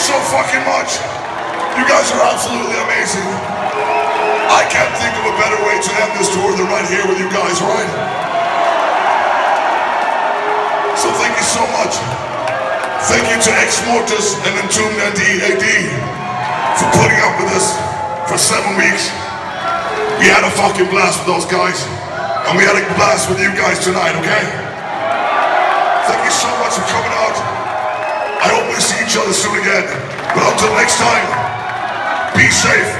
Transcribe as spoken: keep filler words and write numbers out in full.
so fucking much. You guys are absolutely amazing. I can't think of a better way to end this tour than right here with you guys, right? So thank you so much. Thank you to Ex Mortis and Entombed N D A D for putting up with us for seven weeks. We had a fucking blast with those guys, and we had a blast with you guys tonight, okay? Thank you so much for coming out. I hope we see each other soon again. But until next time, be safe.